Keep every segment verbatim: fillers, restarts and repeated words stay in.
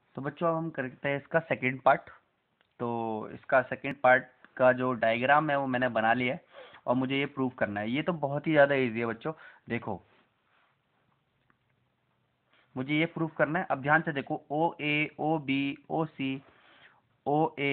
तो बच्चों अब हम करते हैं इसका सेकंड पार्ट। तो इसका सेकंड पार्ट का जो डायग्राम है वो मैंने बना लिया है और मुझे ये प्रूव करना है। ये तो बहुत ही ज़्यादा इजी है बच्चों। देखो, मुझे ये प्रूव करना है। अब ध्यान से देखो, ओ ए, ओ बी, ओ सी, ओ ए,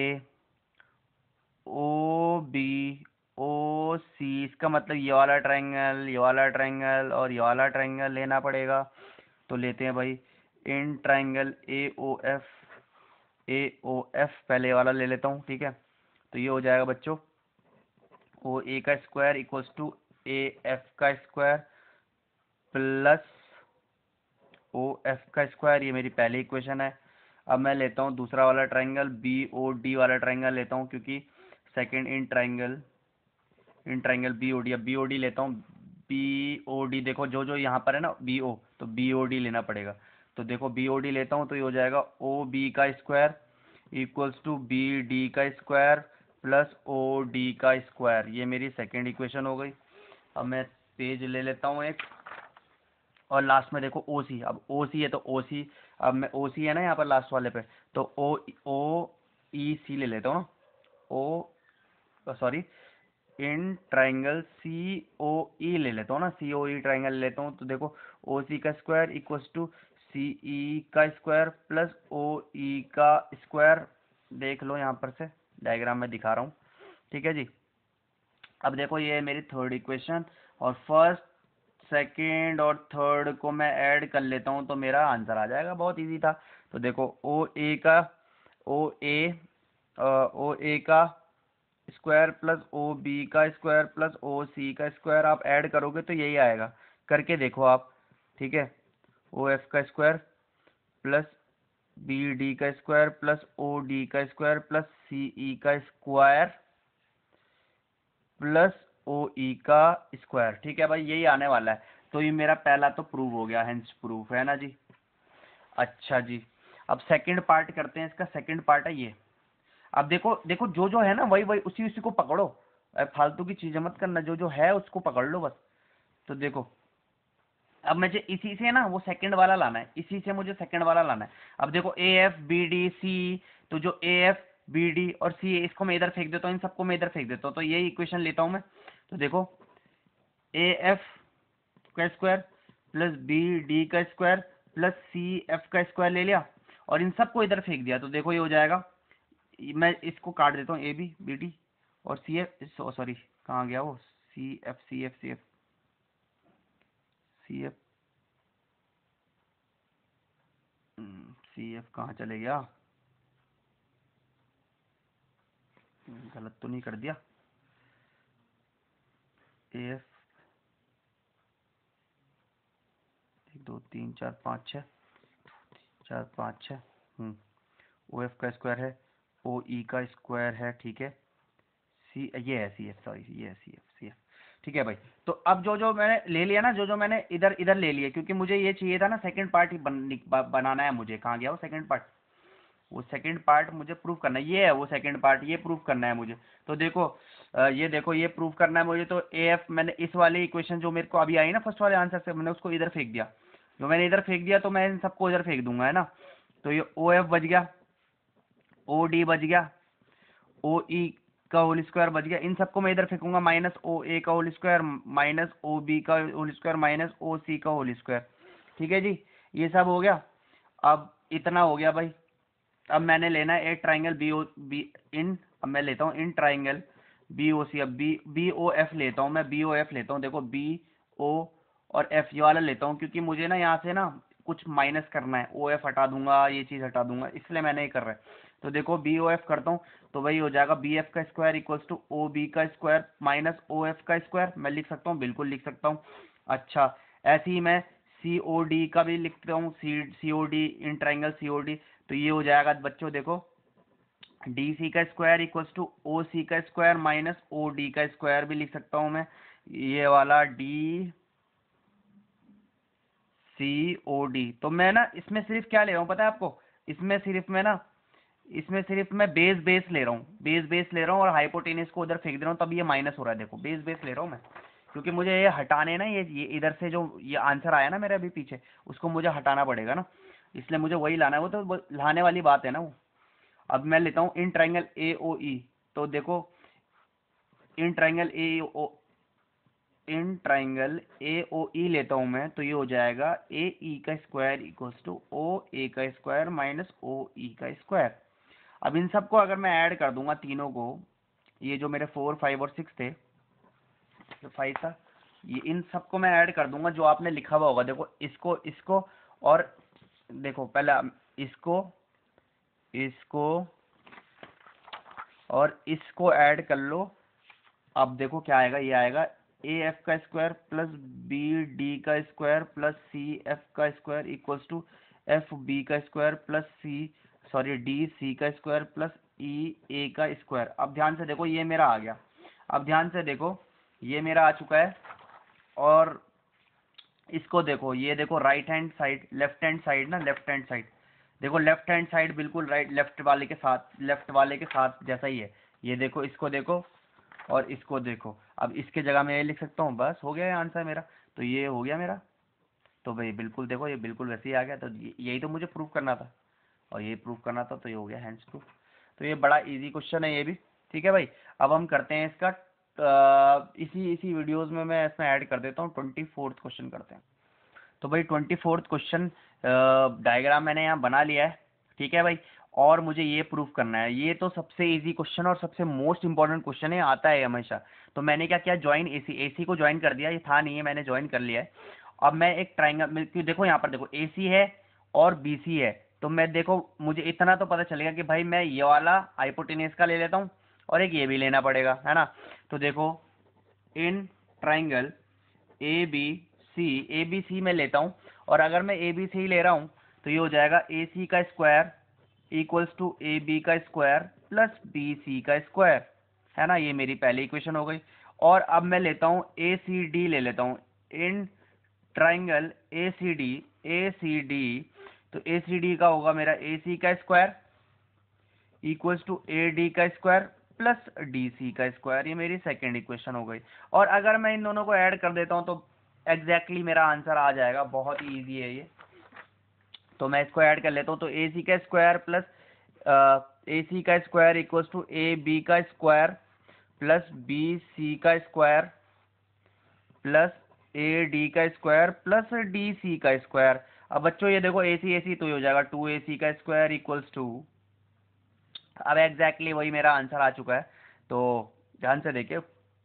ओ बी, ओ सी, इसका मतलब ये वाला ट्रायंगल, ये वाला ट्रायंगल और ये वाला ट्रायंगल लेना पड़ेगा। तो लेते हैं भाई in triangle A O F, A O F पहले वाला ले लेता हूँ, ठीक है। तो ये हो जाएगा बच्चों ओ ए का square equals to A F का स्क्वायर प्लस ओ एफ का स्क्वायर। ये मेरी पहली इक्वेशन है। अब मैं लेता हूँ दूसरा वाला ट्रायंगल, बी ओ डी वाला ट्रायंगल लेता हूँ, क्योंकि second in triangle, in triangle B O D. अब बी ओ डी लेता हूँ, बी ओ डी देखो जो जो यहाँ पर है ना बी ओ, तो बी ओ डी लेना पड़ेगा। तो देखो बी ओ डी लेता हूँ तो ये हो जाएगा ओ बी का square equals to B D का स्क्वायर प्लस ओ डी का स्क्वायर। ये मेरी सेकेंड इक्वेशन हो गई। अब मैं पेज ले लेता हूँ एक, और लास्ट में देखो ओ सी। अब ओ सी है तो ओ सी, अब मैं ओ सी है ना यहाँ पर लास्ट वाले पे, तो ओ ओ ई सी ले लेता हूँ ना, ओ सॉरी इन ट्राइंगल सी ओ ई ले लेता हूँ ना, सी ओ ई ट्राइंगल ले लेता हूँ। तो देखो ओ सी का square equals to C E का स्क्वायर प्लस ओ ई का स्क्वायर। देख लो यहाँ पर से डायग्राम में दिखा रहा हूँ, ठीक है जी। अब देखो ये है मेरी थर्ड इक्वेशन, और फर्स्ट सेकेंड और थर्ड को मैं ऐड कर लेता हूँ तो मेरा आंसर आ जाएगा। बहुत इजी था। तो देखो ओ ए का ओ ए ओ ए का स्क्वायर प्लस ओ बी का स्क्वायर प्लस ओ सी का स्क्वायर आप ऐड करोगे तो यही आएगा। करके देखो आप, ठीक है। ओ एफ का स्क्वायर प्लस बी डी का स्क्वायर प्लस ओ डी का स्क्वायर प्लस सी ई का स्क्वायर प्लस ओ ई का स्क्वायर, ठीक है भाई, यही आने वाला है। तो ये मेरा पहला तो प्रूव हो गया, हेंस प्रूफ है ना जी। अच्छा जी, अब सेकंड पार्ट करते हैं। इसका सेकंड पार्ट है ये। अब देखो देखो जो जो है ना वही वही उसी उसी को पकड़ो, फालतू की चीजें मत करना, जो जो है उसको पकड़ लो बस। तो देखो अब मुझे इसी से ना वो सेकंड वाला लाना है, इसी से मुझे सेकंड वाला लाना है। अब देखो A F B D C, तो जो ए एफ बी डी और सी है इसको मैं इधर फेंक देता हूँ, इन सबको मैं इधर फेंक देता हूँ, तो यही इक्वेशन लेता हूँ मैं। तो देखो ए एफ का स्क्वायर प्लस बी डी का स्क्वायर प्लस सी एफ का स्क्वायर ले लिया और इन सबको इधर फेंक दिया। तो देखो ये हो जाएगा, मैं इसको काट देता हूँ, ए बी बी डी और सी एफ, सॉरी कहाँ गया वो, C F C F C F C F C F कहाँ चले गया, गलत तो नहीं कर दिया। ए एफ एक दो तीन चार पाँच छः, चार पाँच छः, हम्म ओ एफ का स्क्वायर है, ओ ई का स्क्वायर है, ठीक है। सी ये है सी एफ, सॉरी ये है सी एफ सी एफ, ठीक है भाई। तो अब जो जो मैंने ले लिया ना, जो जो मैंने इधर इधर ले लिया, क्योंकि मुझे ये चाहिए था ना सेकंड पार्ट ही बन, बनाना है मुझे। कहाँ गया वो सेकंड पार्ट, वो सेकंड पार्ट मुझे प्रूव करना है, ये है वो सेकंड पार्ट, ये प्रूव करना है मुझे। तो देखो अ, ये देखो ये प्रूव करना है मुझे। तो ए एफ मैंने इस वाली इक्वेशन जो मेरे को अभी आई ना फर्स्ट वाले आंसर से, मैंने उसको इधर फेंक दिया। जो मैंने इधर फेंक दिया तो मैं इन सबको इधर फेंक दूंगा, है ना। तो ये ओ एफ बच गया, ओ डी बच गया, ओ ई का होल स्क्वायर बच गया। इन सबको मैं इधर फेंकूंगा, माइनस ओ ए का whole square minus O B का whole square minus O C का होल स्क्वायर, ठीक है जी। ये सब हो गया। अब इतना हो गया भाई। अब मैंने लेना है एक triangle B O B in, अब मैं लेता हूँ इन ट्राइंगल बी ओ सी। अब बी बी ओ एफ लेता हूँ मैं, बी ओ एफ लेता हूँ। देखो बी ओ और एफ ये वाला लेता हूँ, क्योंकि मुझे ना यहाँ से ना कुछ माइनस करना है, ओ एफ हटा दूंगा, ये चीज़ हटा दूंगा, इसलिए मैंने ये कर रहा है। तो देखो बी ओ एफ करता हूँ तो वही हो जाएगा बी एफ का square equals to O B का स्क्वायर माइनस ओ एफ का स्क्वायर। मैं लिख सकता हूँ, बिल्कुल लिख सकता हूँ। अच्छा, ऐसे ही मैं सी ओ डी का भी लिखता हूँ, C C O D in triangle C O D. तो ये हो जाएगा बच्चों देखो डी सी का square equals to O C का स्क्वायर माइनस ओ डी का स्क्वायर भी लिख सकता हूँ मैं। ये वाला डी सी ओ डी। तो मैं ना इसमें सिर्फ क्या ले रहा हूँ पता है आपको, इसमें सिर्फ मैं ना इसमें सिर्फ मैं बेस बेस ले रहा हूँ, बेस बेस ले रहा हूँ और हाइपोटेनस को उधर फेंक दे रहा हूँ, तब ये माइनस हो रहा है। देखो बेस बेस ले रहा हूँ मैं, क्योंकि मुझे ये हटाने ना, ये ये इधर से जो ये आंसर आया ना मेरे अभी पीछे, उसको मुझे हटाना पड़ेगा ना। इसलिए मुझे वही लाना है, वो तो वो लाने वाली बात है ना वो। अब मैं लेता हूँ इन ट्राइंगल ए ओ ई, तो देखो in triangle A O in triangle ए ओ ई लेता हूं मैं, तो ये हो जाएगा ए ई का square equals to O A का स्क्वायर माइनस ओ ई का स्क्वायर। अब इन सबको अगर मैं ऐड कर दूंगा तीनों को, ये जो मेरे फोर फाइव और सिक्स थे, तो फाइव था, ये इन सबको मैं ऐड कर दूंगा जो आपने लिखा हुआ होगा। देखो इसको इसको और देखो पहले इसको इसको और इसको ऐड कर लो। अब देखो क्या आएगा, ये आएगा ए एफ का स्क्वायर प्लस बी डी का स्क्वायर प्लस सी एफ का square equals to F B का square plus C sorry D C का स्क्वायर प्लस ई ए का स्क्वायर। अब ध्यान से देखो ये मेरा आ गया। अब ध्यान से देखो ये मेरा आ चुका है, और इसको देखो, ये देखो right hand side left hand side ना, लेफ्ट हैंड साइड देखो, लेफ्ट हैंड साइड बिल्कुल राइट लेफ्ट वाले के साथ लेफ्ट वाले के साथ जैसा ही है। ये देखो, इसको देखो और इसको देखो। अब इसके जगह मैं ये लिख सकता हूँ, बस हो गया आंसर मेरा। तो ये हो गया मेरा, तो भाई बिल्कुल देखो ये बिल्कुल वैसे ही आ गया। तो यही तो मुझे प्रूव करना था, और ये प्रूव करना था, तो ये हो गया हैंड्स प्रूफ। तो ये बड़ा इजी क्वेश्चन है ये भी, ठीक है भाई। अब हम करते हैं इसका आ, इसी इसी वीडियोस में मैं इसमें ऐड कर देता हूँ ट्वेंटी फोर्थ क्वेश्चन करते हैं। तो भाई ट्वेंटी फोर्थ क्वेश्चन डायग्राम मैंने यहाँ बना लिया है, ठीक है भाई। और मुझे ये प्रूफ करना है, ये तो सबसे इजी क्वेश्चन और सबसे मोस्ट इंपॉर्टेंट क्वेश्चन है, आता है हमेशा। तो मैंने क्या किया, ज्वाइन एसी एसी को ज्वाइन कर दिया, ये था नहीं है, मैंने ज्वाइन कर लिया है। अब मैं एक ट्राइंगल, देखो यहाँ पर देखो एसी है और बीसी है, तो मैं देखो मुझे इतना तो पता चलेगा कि भाई मैं ये वाला हाइपोटेन्यूज का ले लेता हूँ और एक ये भी लेना पड़ेगा, है ना। तो देखो in triangle A B C, A B C में लेता हूँ, और अगर मैं ए बी सी ले रहा हूँ तो ये हो जाएगा ए सी का square equals to A B का स्क्वायर प्लस बी सी का स्क्वायर, है ना। ये मेरी पहली इक्वेशन हो गई। और अब मैं लेता हूँ ए सी डी ले लेता हूँ, in triangle A C D A C D, तो ए सी डी का होगा मेरा ए सी का square equals to A D का स्क्वायर प्लस डी सी का स्क्वायर। ये मेरी सेकेंड इक्वेशन हो गई। और अगर मैं इन दोनों को ऐड कर देता हूँ तो एग्जैक्टली exactly मेरा आंसर आ जाएगा, बहुत ही ईजी है ये। तो मैं इसको ऐड कर लेता हूँ, तो ए सी का स्क्वायर प्लस ए सी का square equals to A B का स्क्वायर प्लस बी सी का स्क्वायर प्लस ए डी का स्क्वायर प्लस डी सी का स्क्वायर। अब बच्चों ये देखो ए सी ए सी तो हो जाएगा टू ए सी का स्क्वायर इक्वल्स टू, अब एग्जैक्टली exactly वही मेरा आंसर आ चुका है। तो ध्यान से देखिए,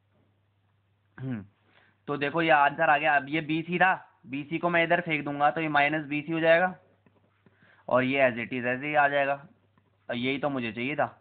हम्म तो देखो ये आंसर आ गया। अब ये बी सी था, बी सी को मैं इधर फेंक दूंगा तो ये माइनस बी सी हो जाएगा, और ये एज इट इज ऐसे ही आ जाएगा। और यही तो मुझे चाहिए था।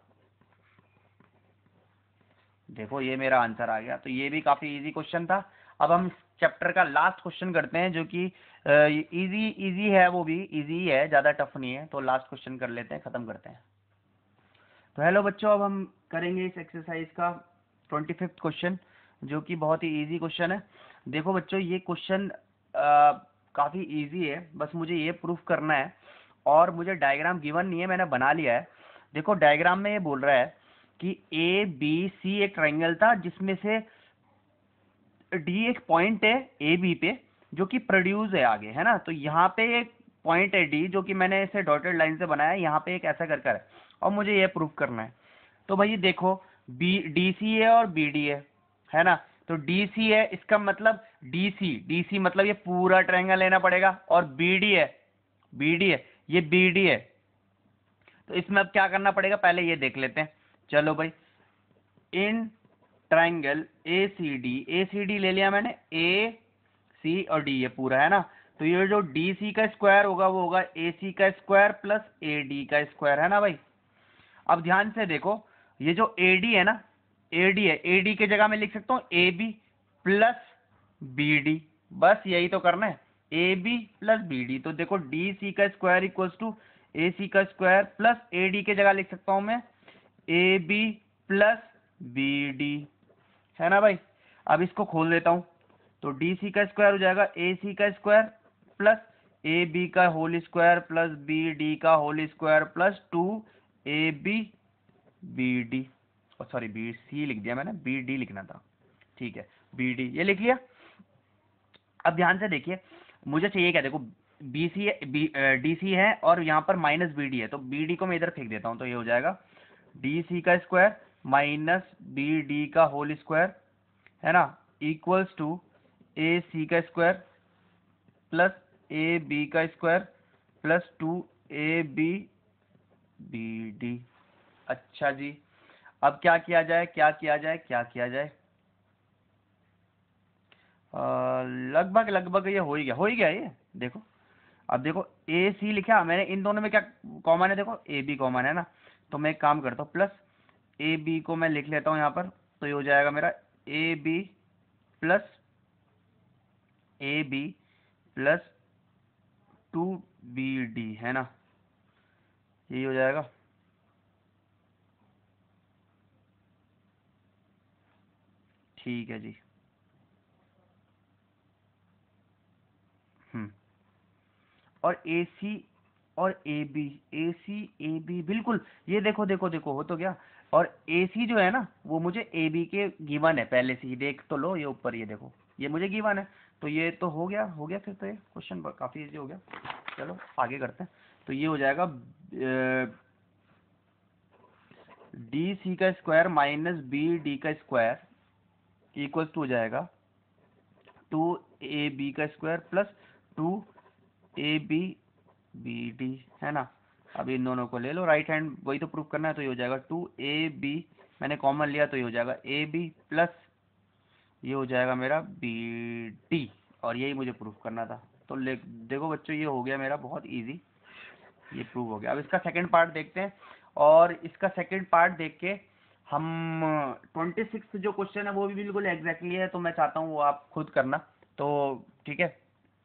देखो ये मेरा आंसर आ गया। तो ये भी काफी इजी क्वेश्चन था। अब हम चैप्टर का लास्ट क्वेश्चन करते हैं, जो कि इजी इजी है, वो भी इजी है, ज्यादा टफ नहीं है। तो लास्ट क्वेश्चन कर लेते हैं, खत्म करते हैं। तो हेलो बच्चों, अब हम करेंगे इस एक्सरसाइज का ट्वेंटी फिफ्थ क्वेश्चन, जो कि बहुत ही इजी क्वेश्चन है। देखो बच्चों ये क्वेश्चन काफ़ी इजी है, बस मुझे ये प्रूफ करना है। और मुझे डायग्राम गिवन नहीं है, मैंने बना लिया है। देखो डायग्राम में ये बोल रहा है कि ए बी सी एक ट्राइंगल था, जिसमें से डी एक पॉइंट है ए बी पे जो कि प्रोड्यूस है आगे, है ना। तो यहाँ पे एक पॉइंट है डी, जो कि मैंने इसे डॉटेड लाइन से बनाया है, यहाँ पे एक ऐसा कर कर है, और मुझे ये प्रूफ करना है। तो भाई देखो बी डी सी है और बी डी है है ना। तो डी सी है, इसका मतलब डी सी डी सी मतलब ये पूरा ट्रायंगल लेना पड़ेगा। और बी डी है बी डी है ये बी डी है। तो इसमें अब क्या करना पड़ेगा, पहले ये देख लेते हैं। चलो भाई, in triangle A C D, A C D ले लिया मैंने, ए सी और डी ये पूरा है ना। तो ये जो डी सी का स्क्वायर होगा वो होगा ए सी का स्क्वायर प्लस ए डी का स्क्वायर, है ना भाई। अब ध्यान से देखो, ये जो ए डी है ना, ए डी है, ए डी की जगह मैं लिख सकता हूँ A B plus B D, बस यही तो करना है, A B plus B D. तो देखो डी सी का square equals to A C का स्क्वायर प्लस ए डी की जगह लिख सकता हूँ मैं A B plus B D, है ना भाई। अब इसको खोल देता हूँ, तो डी सी का स्क्वायर हो जाएगा ए सी का स्क्वायर प्लस ए बी का whole square plus B D का whole square plus two A B B D, और सॉरी बी सी लिख दिया मैंने, बी डी लिखना था, ठीक है, बी डी ये लिख लिया। अब ध्यान से देखिए, मुझे चाहिए क्या, देखो B C B D C है और यहाँ पर माइनस बी डी है, तो बी डी को मैं इधर फेंक देता हूँ, तो ये हो जाएगा डी सी का स्क्वायर माइनस बी डी का होल स्क्वायर, है ना, इक्वल्स टू ए सी का स्क्वायर प्लस ए बी का square plus two A B B D. अच्छा जी, अब क्या किया जाए, क्या किया जाए, क्या किया जाए, अ, लगभग लगभग ये हो ही गया, हो ही गया ये, देखो अब देखो ए सी लिखा मैंने, इन दोनों में क्या कॉमन है, देखो ए बी कॉमन है ना, तो मैं एक काम करता हूँ प्लस ए बी को मैं लिख लेता हूँ यहाँ पर, तो ये हो जाएगा मेरा A B plus A B plus two B D, है ना, यही हो जाएगा। ठीक है जी। हम्म और ए सी और A B, A C A B, बिल्कुल, ये देखो देखो देखो हो तो गया, और ए सी जो है ना वो मुझे ए बी के गिवन है पहले से ही, देख तो लो ये ऊपर, ये देखो ये मुझे गिवन है, तो ये तो हो गया, हो गया फिर तो ये क्वेश्चन काफी इजी हो गया। चलो आगे करते हैं, तो ये हो जाएगा डी सी का स्क्वायर माइनस बी डी का स्क्वायर इक्वल टू हो जाएगा टू ए बी का square plus two A B B D, है ना। अब इन दोनों को ले लो राइट हैंड, वही तो प्रूफ करना है, तो ये हो जाएगा टू ए बी, मैंने कॉमन लिया तो ये हो जाएगा ए बी प्लस ये हो जाएगा मेरा बी डी, और यही मुझे प्रूफ करना था। तो ले देखो बच्चों, ये हो गया मेरा बहुत इजी, ये प्रूव हो गया। अब इसका सेकंड पार्ट देखते हैं, और इसका सेकंड पार्ट देख के हम ट्वेंटी सिक्स जो क्वेश्चन है वो भी बिल्कुल एग्जैक्टली है, तो मैं चाहता हूँ वो आप खुद करना, तो ठीक है।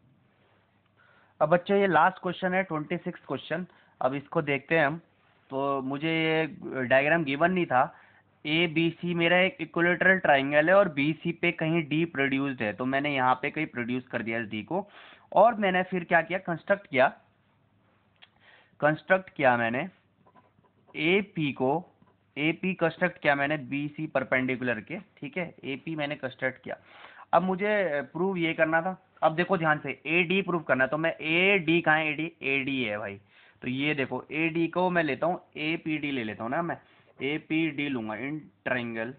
अब बच्चों ये लास्ट क्वेश्चन है, ट्वेंटी सिक्स क्वेश्चन, अब इसको देखते हैं हम। तो मुझे ये डायग्राम गिवन नहीं था, ए बी सी मेरा एक इक्विलेटरल ट्राइंगल है और बी सी पे कहीं डी प्रोड्यूस्ड है, तो मैंने यहाँ पे कहीं प्रोड्यूस कर दिया इस डी को, और मैंने फिर क्या किया, कंस्ट्रक्ट किया, कंस्ट्रक्ट किया मैंने ए पी को, ए पी कंस्ट्रक्ट किया मैंने बी सी परपेंडिकुलर के, ठीक है, ए पी मैंने कंस्ट्रक्ट किया। अब मुझे प्रूव ये करना था, अब देखो ध्यान से ए डी प्रूव करना है, तो मैं ए डी कहाँ है, ए डी ए डी है भाई, तो ये देखो ए डी को मैं लेता हूँ, ए पी डी ले लेता हूँ ना मैं, ए पी डी लूंगा in triangle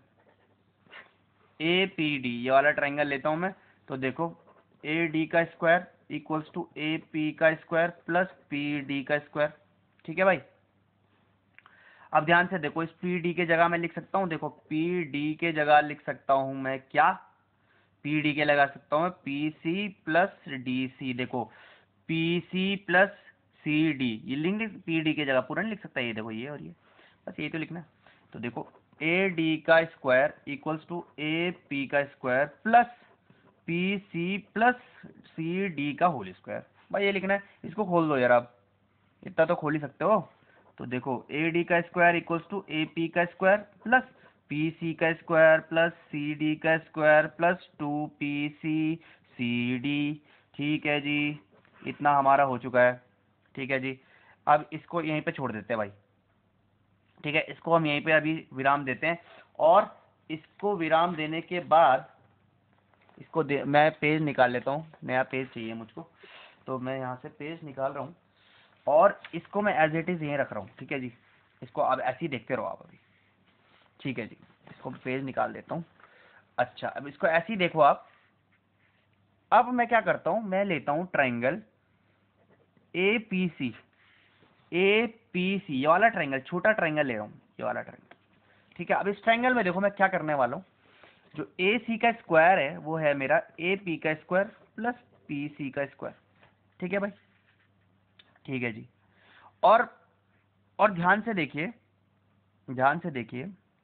A P D, ये वाला ट्राइंगल लेता हूँ मैं, तो देखो ए डी का square equals to A P का स्क्वायर प्लस पी डी का स्क्वायर, ठीक है भाई। अब ध्यान से देखो, इस पी डी के जगह मैं लिख सकता हूँ, देखो पी डी के जगह लिख सकता हूँ मैं क्या, पी डी के लगा सकता हूँ मैं P C plus D C, देखो P C plus C D, ये लिख पी डी के जगह, पूरा नहीं लिख सकता, ये देखो ये और ये, बस ये तो लिखना। तो देखो ए डी का square equals to A P का square plus P C plus C D का होल स्क्वायर, भाई ये लिखना है। इसको खोल दो यार, आप इतना तो खोल ही सकते हो। तो देखो ए डी का square equals to A P का स्क्वायर प्लस पी सी का स्क्वायर प्लस सी डी का square plus two P C C D, ठीक है जी, इतना हमारा हो चुका है, ठीक है जी। अब इसको यहीं पे छोड़ देते हैं भाई, ठीक है, इसको हम यहीं पे अभी विराम देते हैं, और इसको विराम देने के बाद इसको दे, मैं पेज निकाल लेता हूँ, नया पेज चाहिए मुझको, तो मैं यहाँ से पेज निकाल रहा हूँ, और इसको मैं एज इट इज यहीं रख रहा हूँ, ठीक है जी। इसको अब ऐसे ही देखते रहो आप अभी, ठीक है जी, इसको पेज निकाल देता हूँ। अच्छा, अब इसको ऐसे ही देखो आप। अब मैं क्या करता हूँ, मैं लेता हूँ triangle A P C, A P C, ये वाला ट्राइंगल, छोटा ट्राइंगल ले रहा हूँ, ये वाला ट्राइंगल, ठीक है। अब इस ट्राइंगल में देखो मैं क्या करने वाला हूँ, जो ए सी का स्क्वायर है वो है मेरा ए पी का स्क्वायर प्लस पी सी का स्क्वायर, ठीक है भाई, ठीक है जी। और और ध्यान से देखिए, ध्यान से देखिए,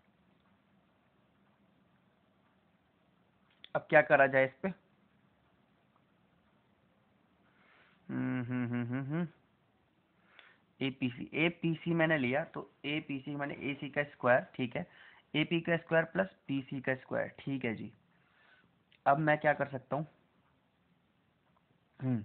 अब क्या करा जाए इस पे, हम्म हम्म हम्म हम्म हम्म ए पी सी, ए पी सी मैंने लिया, तो ए पी सी मैंने ए सी का स्क्वायर, ठीक है, ए पी का स्क्वायर प्लस पी सी का स्क्वायर, ठीक है जी। अब मैं क्या कर सकता हूँ, हम्म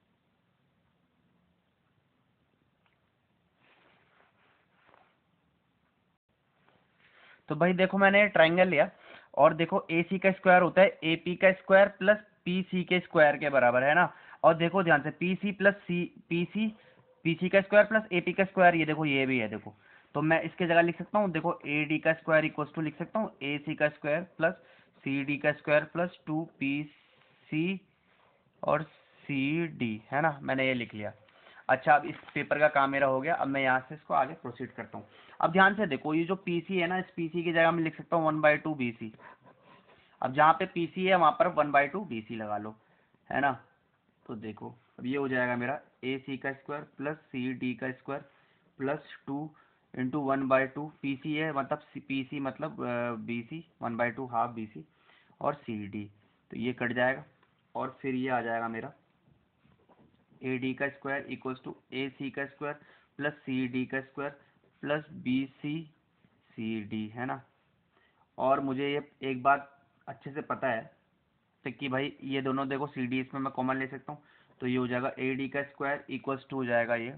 तो भाई देखो मैंने ट्राइंगल लिया, और देखो ए सी का स्क्वायर होता है ए पी का स्क्वायर प्लस पी सी के स्क्वायर के बराबर, है ना, और देखो ध्यान से, P C plus C, P C P C का स्क्वायर प्लस ए पी का स्क्वायर, ये देखो ये भी है देखो। तो मैं इसके जगह लिख सकता हूँ, देखो ए डी का स्क्वायर इक्वल टू लिख सकता हूँ ए सी का स्क्वायर प्लस सी डी का square plus two P C और सी डी, है ना, मैंने ये लिख लिया। अच्छा, अब इस पेपर का काम मेरा हो गया। अब मैं यहाँ से इसको आगे प्रोसीड करता हूँ। अब ध्यान से देखो, ये जो पी सी है ना, इस पी सी की जगह मैं लिख सकता हूँ one by two B C. अब जहाँ पे पी सी है वहाँ पर one by two B C लगा लो, है ना। तो देखो अब ये हो जाएगा मेरा ए सी का स्क्वायर प्लस सी डी का square plus two into one by two, P C है मतलब पी सी मतलब B C, one by two half B C और सी डी। तो ये कट जाएगा और फिर ये आ जाएगा मेरा ए डी का square equals to A C का स्क्वायर प्लस सी डी का square plus B C C D, है ना। और मुझे ये एक बात अच्छे से पता है तो कि भाई ये दोनों देखो सी डी इसमें मैं कॉमन ले सकता हूँ। तो ये हो जाएगा ए डी का स्क्वायर इक्वल्स टू हो जाएगा ये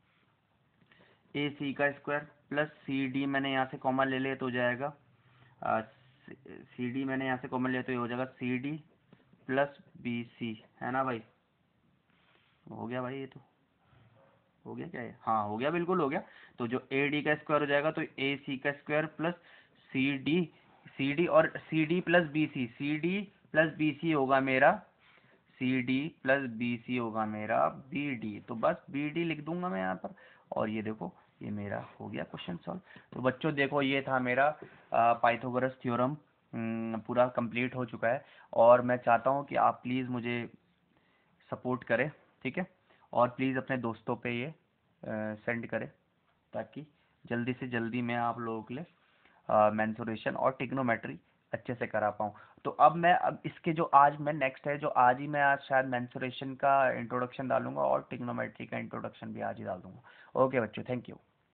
ए सी का स्क्वायर प्लस सी डी, मैंने यहाँ से कॉमन ले लिया तो हो जाएगा सी डी, मैंने यहाँ से कॉमन लिया तो ये हो जाएगा C D plus B C, है ना भाई। हो गया भाई, ये तो हो गया क्या है, हाँ हो गया, बिल्कुल हो गया। तो जो ए डी का स्क्वायर हो जाएगा तो ए सी का square plus C D, C D और C D plus B C, C D plus B C होगा मेरा, C D plus B C होगा मेरा बी डी। तो बस बी डी लिख दूंगा मैं यहाँ पर। और ये देखो ये मेरा हो गया क्वेश्चन सॉल्व। तो बच्चों देखो ये था मेरा पाइथागोरस थ्योरम, पूरा कंप्लीट हो चुका है। और मैं चाहता हूँ कि आप प्लीज़ मुझे सपोर्ट करें, ठीक है। और प्लीज़ अपने दोस्तों पे ये सेंड करें ताकि जल्दी से जल्दी मैं आप लोगों के लिए मेंसुरेशन और टिग्नोमेट्री अच्छे से करा पाऊँ। तो अब मैं अब इसके जो आज मैं नेक्स्ट है, जो आज ही मैं आज शायद मेंसुरेशन का इंट्रोडक्शन डालूंगा और टिग्नोमेट्री का इंट्रोडक्शन भी आज ही डाल दूंगा। ओके बच्चों, थैंक यू।